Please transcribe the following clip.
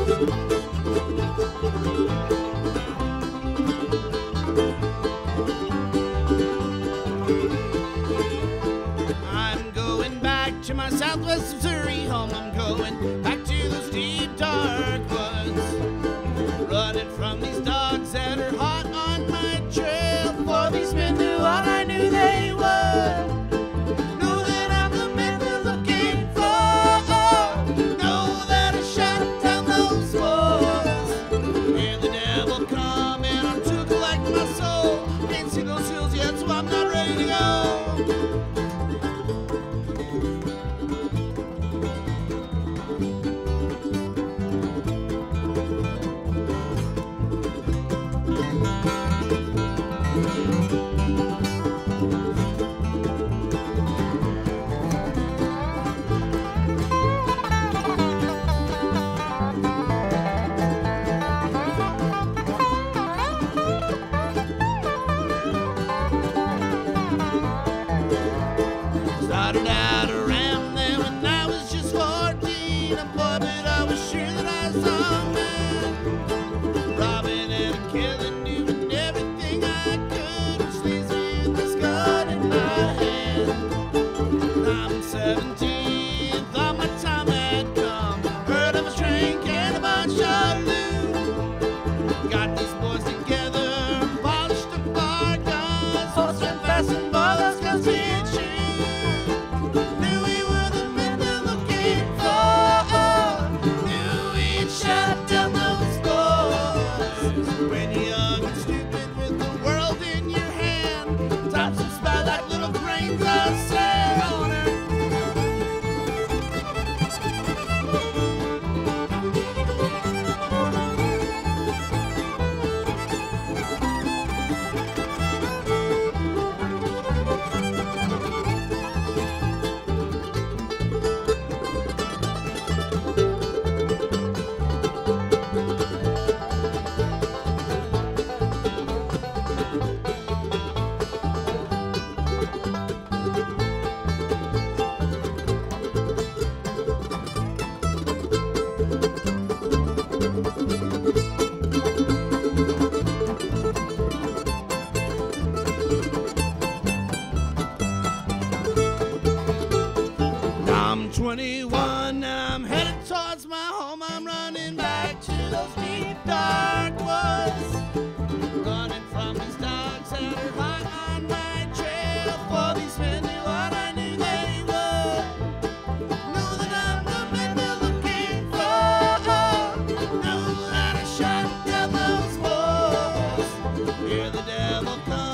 I'm going back to my Southwest Missouri home. I'm going back to those deep dark woods, running from these dogs that are hot on my trail. For these men knew all I knew they would. Know that I'm the man they're looking for. Know that I shot down those wolves. Hear the devil coming on to collect my soul. Can't see those hills yet, so I'm not ready to go. Started out around there when I was just 14, a boy, but I was sure that I saw a man robbing and killing, doing everything I could, which leaves me with this gun in my hand. I'm 17, thought my time had come. Heard of a train and a bunch of loot. Got these boys together, polished up our guns, horse went fast and boy, those guns did shoot. Knew we were the men they're looking for. Knew we'd shut down those boys. When you're young and stupid with the world in your hand, time slips by like little grains of sand. I'm 21, I'm headed towards my home. I'm running back to those deep dark woods, running from these dogs that are hot on my trail. For these men knew what I knew they would. Know that I'm the man they're looking for. Know that I shot down those wolves. Hear the devil come